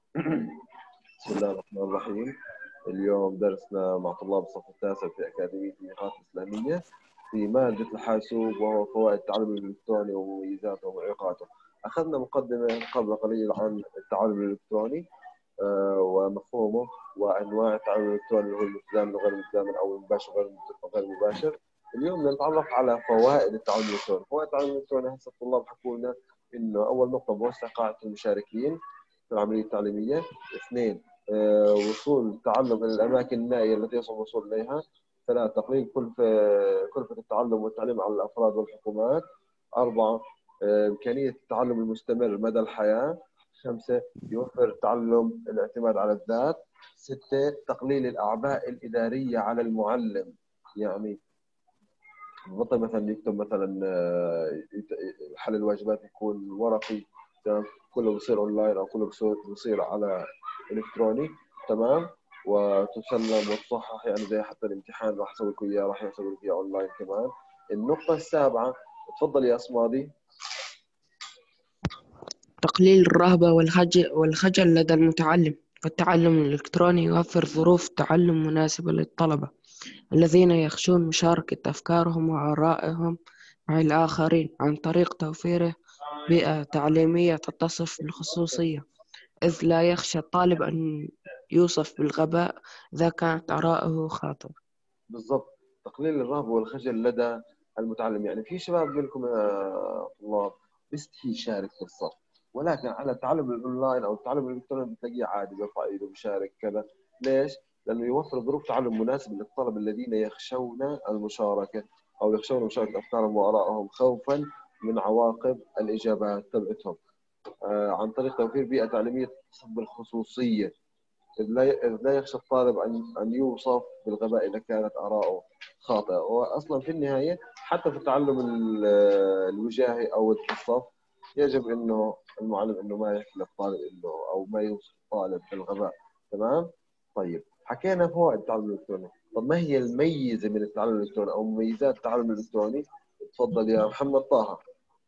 بسم الله الرحمن الرحيم. اليوم درسنا مع طلاب الصف التاسع في أكاديمية الميقات الإسلامية في مادة الحاسوب، وهو فوائد التعلم الإلكتروني ومميزاته ومعوقاته. أخذنا مقدمة قبل قليل عن التعلم الإلكتروني ومفهومه وأنواع التعلم الإلكتروني، اللي هو المتزامن وغير المتزامن أو المباشر وغير المباشر. اليوم بدنا نتعرف على فوائد التعلم الإلكتروني. فوائد التعلم الإلكتروني هسه الطلاب حكوا لنا إنه أول نقطة بوسع قاعدة المشاركين في العملية التعليمية. اثنين، وصول التعلم إلى الأماكن النائية التي يصعب الوصول إليها. ثلاثة، تقليل كلفة التعلم والتعليم على الأفراد والحكومات. أربعة، إمكانية التعلم المستمر مدى الحياة. خمسة، يوفر تعلم الاعتماد على الذات. ستة، تقليل الأعباء الإدارية على المعلم. يعني بطل مثلا يكتب مثلا حل الواجبات يكون ورقي، تمام، كله بصير اونلاين او كله بصير على الكتروني، تمام، وتسلم وتصحح. يعني زي حتى الامتحان راح اسوي لك اياه، راح اسوي لك اياه اونلاين كمان. النقطة السابعة، تفضل يا اسماضي. تقليل الرهبة والخجل لدى المتعلم، فالتعلم الإلكتروني يوفر ظروف تعلم مناسبة للطلبة الذين يخشون مشاركة أفكارهم وآرائهم مع الآخرين، عن طريق توفير بيئة تعليمية تتصف بالخصوصية، إذ لا يخشى الطالب أن يوصف بالغباء إذا كانت آراءه خاطئة. بالضبط، تقليل الرهبة والخجل لدى المتعلم. يعني في شباب منكم يا طلاب بيستحي يشارك في الصف، ولكن على التعلم الاونلاين او التعلم الالكتروني بتلاقيه عادي بيرفع ايده بيشارك كذا. ليش؟ لانه يوفر ظروف تعلم مناسبه للطلبه الذين يخشون المشاركه او يخشون مشاركه افكارهم وارائهم خوفا من عواقب الاجابات تبعتهم، عن طريق توفير بيئه تعليميه تتصف بالخصوصيه، إذ لا يخشى الطالب أن يوصف بالغباء إذا كانت آراءه خاطئة. وأصلا في النهاية حتى في التعلم الوجاهي أو الصف يجب إنه المعلم إنه ما يحكي للطالب إنه أو ما يوصف الطالب بالغباء. تمام؟ طيب، حكينا فوائد التعلم الإلكتروني. طب ما هي الميزة من التعلم الإلكتروني أو مميزات التعلم الإلكتروني؟ تفضل يا محمد طه.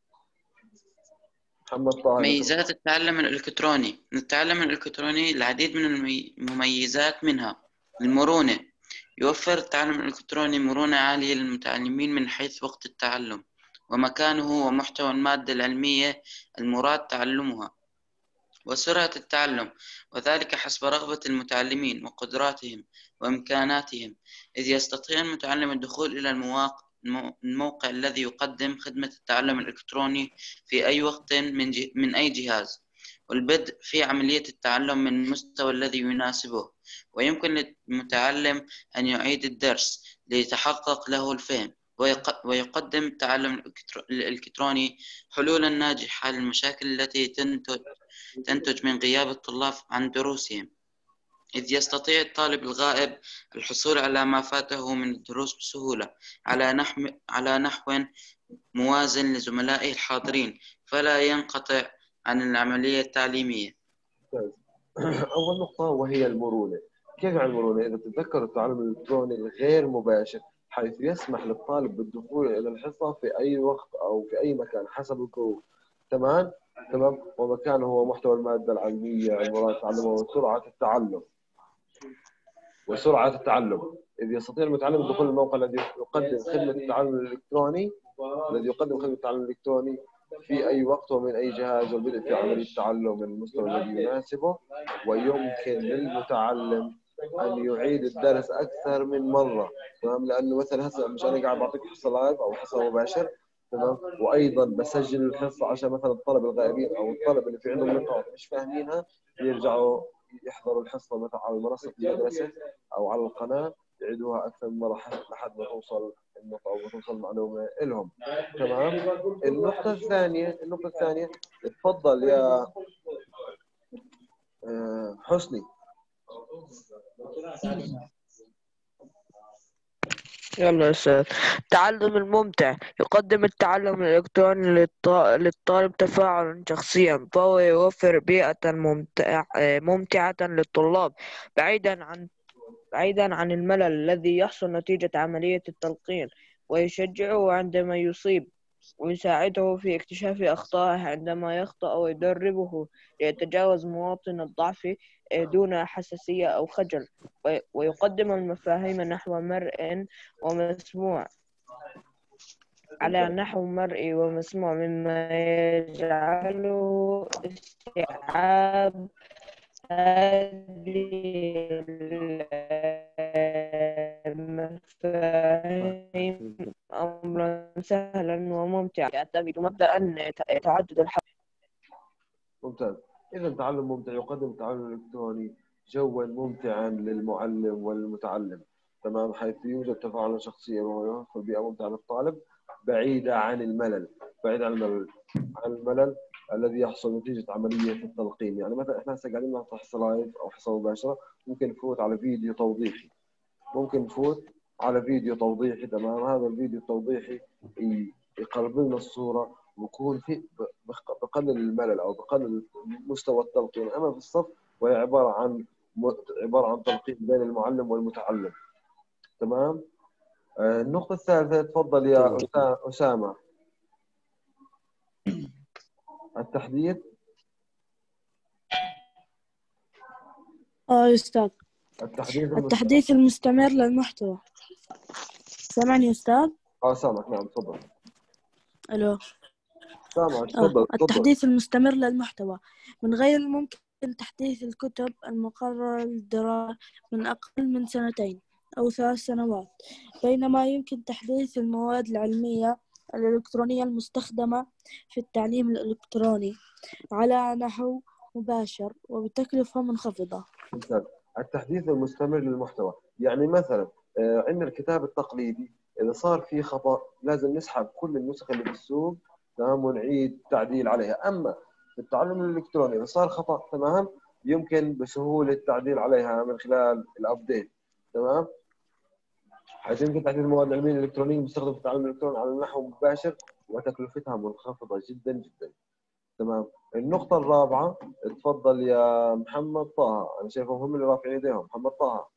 محمد طه إذا تفضل. ميزات التعلم الإلكتروني العديد من المميزات، منها المرونة. يوفر التعلم الإلكتروني مرونة عالية للمتعلمين من حيث وقت التعلم ومكانه ومحتوى المادة العلمية المراد تعلمها، وسرعة التعلم، وذلك حسب رغبة المتعلمين وقدراتهم وإمكاناتهم، إذ يستطيع المتعلم الدخول إلى الموقع الذي يقدم خدمة التعلم الإلكتروني في أي وقت من أي جهاز، والبدء في عملية التعلم من المستوى الذي يناسبه. ويمكن للمتعلم أن يعيد الدرس ليتحقق له الفهم، ويقدم التعلم الإلكتروني حلولا ناجحة للمشاكل التي تنتج من غياب الطلاب عن دروسهم، إذ يستطيع الطالب الغائب الحصول على ما فاته من الدروس بسهولة على نحو موازن لزملائه الحاضرين، فلا ينقطع عن العملية التعليمية. أول نقطة وهي المرونة. كيف يعني المرونة؟ إذا تتذكر التعلم الإلكتروني الغير مباشر، حيث يسمح للطالب بالدخول إلى الحصة في أي وقت أو في أي مكان حسب الظروف. تمام؟ تمام، ومكانه هو محتوى المادة العلمية المراد تعلمها وسرعة التعلم، إذ يستطيع المتعلم دخول الموقع الذي يقدم خدمة التعلم الإلكتروني في أي وقت ومن أي جهاز، والبدء في عملية التعلم من المستوى الذي يناسبه. ويمكن للمتعلم أن يعيد الدرس أكثر من مرة، تمام، لأنه مثلا هسه مش أنا قاعد بعطيك حصة لايف أو حصة مباشر، تمام، وأيضا بسجل الحصة عشان مثلا الطلبة الغائبين أو الطلبة اللي في عندهم نقاط مش فاهمينها يرجعوا يحضروا الحصة مثلا على منصة المدرسة أو على القناة، يعيدوها أكثر من مرة لحد ما توصل النقطة أو توصل المعلومة لهم. تمام. النقطة الثانية، تفضل يا حسني. يلا يا أستاذ. التعلم الممتع. يقدم التعلم الإلكتروني للطالب تفاعلا شخصيا، فهو يوفر بيئة ممتعة للطلاب، بعيدا عن الملل الذي يحصل نتيجة عملية التلقين، ويشجعه عندما يصيب ويساعده في اكتشاف أخطائه عندما يخطأ، ويدربه ليتجاوز مواطن الضعف دون حساسية أو خجل، ويقدم المفاهيم نحو مرئي ومسموع على نحو مرئي ومسموع، مما يجعله استيعاب هذه المفاهيم أمرا سهلا وممتعا، يعتمد مبدأ تعدد الحق. ممتاز. إذا تعلم ممتع يقدم التعلم الإلكتروني جوا ممتعا للمعلم والمتعلم، تمام، حيث يوجد تفاعل شخصي ويوفر بيئة ممتعة للطالب بعيدة عن الملل، بعيد عن الملل الذي يحصل نتيجة عملية التلقين. يعني مثلا احنا هسه قاعدين نعطي حصة لايف أو حصة مباشرة، ممكن نفوت على فيديو توضيحي، تمام. هذا الفيديو التوضيحي يقرب لنا الصورة ويكون في بقلل الملل أو بقلل مستوى التلقين. أما في الصف وهي عبارة عن تلقين بين المعلم والمتعلم، تمام. النقطة الثالثة، تفضل يا أسامة. التحديث. يا أستاذ، التحديث التحديث المستمر للمحتوى. سامعني يا أستاذ؟ سامعك، نعم، تفضل. ألو. سامعك، تفضل. التحديث المستمر للمحتوى. من غير الممكن تحديث الكتب المقررة للدراسة من أقل من 2 أو 3 سنوات، بينما يمكن تحديث المواد العلمية الإلكترونية المستخدمة في التعليم الإلكتروني على نحو مباشر وبتكلفة منخفضة. ممتاز. التحديث المستمر للمحتوى، يعني مثلا عندنا الكتاب التقليدي إذا صار فيه خطأ لازم نسحب كل النسخ اللي في السوق، تمام، ونعيد تعديل عليها. أما في التعلم الإلكتروني إذا صار خطأ، تمام، يمكن بسهولة التعديل عليها من خلال الأبديت، تمام، حيث يمكن تحديث المواد العلمية الإلكترونية المستخدمة في التعلم الإلكتروني على نحو مباشر وتكلفتها منخفضة جدا جدا، تمام. النقطة الرابعة، تفضل يا محمد طه. أنا شايفهم هم اللي رافعين يديهم. محمد طه.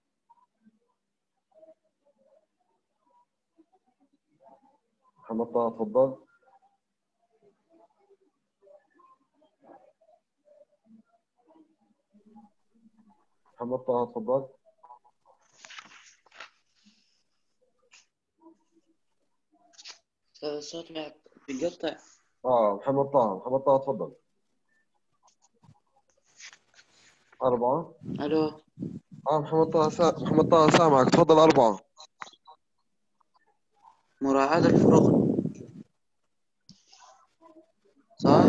تفضل. محمد طه، تفضل. صوت بيقطع. محمد طه، تفضل. 4. ألو. محمد طه سامعك، تفضل. 4. مراعاة الفروق، صح؟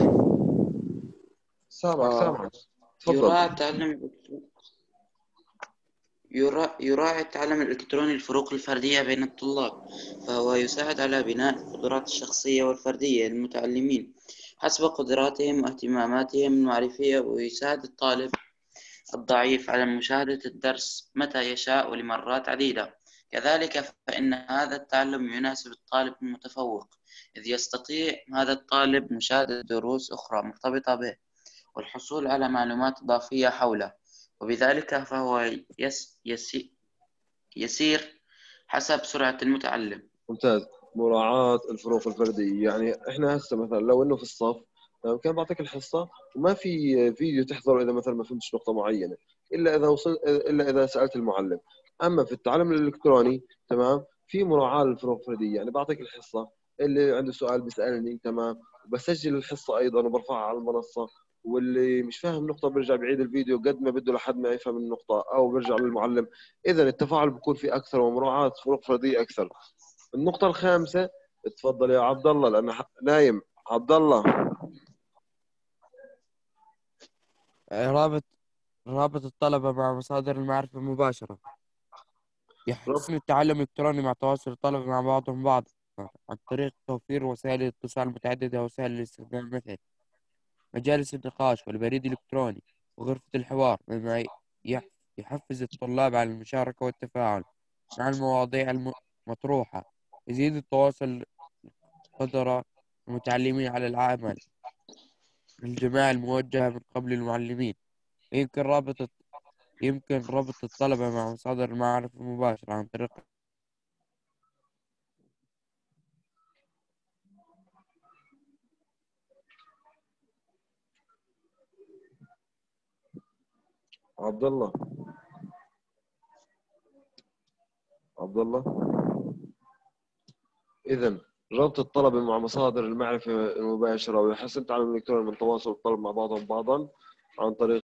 سامعك، يراعي تفضل. يراعي التعلم الإلكتروني الفروق الفردية بين الطلاب، فهو يساعد على بناء القدرات الشخصية والفردية للمتعلمين حسب قدراتهم واهتماماتهم المعرفية، ويساعد الطالب الضعيف على مشاهدة الدرس متى يشاء ولمرات عديدة. كذلك فإن هذا التعلم يناسب الطالب المتفوق، إذ يستطيع هذا الطالب مشاهدة دروس أخرى مرتبطة به والحصول على معلومات إضافية حوله، وبذلك فهو يسير حسب سرعة المتعلم. ممتاز. مراعاة الفروق الفردية، يعني احنا هسه مثلا لو انه في الصف، كان بعطيك الحصة وما في فيديو تحضره اذا مثلا ما فهمتش نقطة معينة، الا اذا سألت المعلم. اما في التعلم الالكتروني، تمام، في مراعاة للفروق الفردية، يعني بعطيك الحصة، اللي عنده سؤال بيسألني، تمام، وبسجل الحصة ايضا وبرفعها على المنصة، واللي مش فاهم نقطة برجع بعيد الفيديو قد ما بده لحد ما يفهم النقطة او برجع للمعلم. اذا التفاعل بيكون فيه اكثر ومراعاة فروق فردية اكثر. النقطة الخامسة، تفضل يا عبد الله لأن نايم. عبد الله. رابط الطلبة مع مصادر المعرفة المباشرة. يحسن التعلم الإلكتروني مع تواصل الطلبة مع بعضهم بعض عن طريق توفير وسائل الاتصال متعددة وسائل الاستخدام، مثل مجالس النقاش والبريد الإلكتروني وغرفة الحوار، مما يحفز الطلاب على المشاركة والتفاعل مع المواضيع المطروحة. يزيد التواصل قدرة المتعلمين على العمل الجماعي الموجهة من قبل المعلمين. يمكن ربط الطلبة مع مصادر المعرفة المباشرة عن طريق عبد الله إذا ربط الطلبة مع مصادر المعرفة المباشرة ويحسن التعلم الإلكتروني من تواصل الطلبة مع بعضهم بعضا عن طريق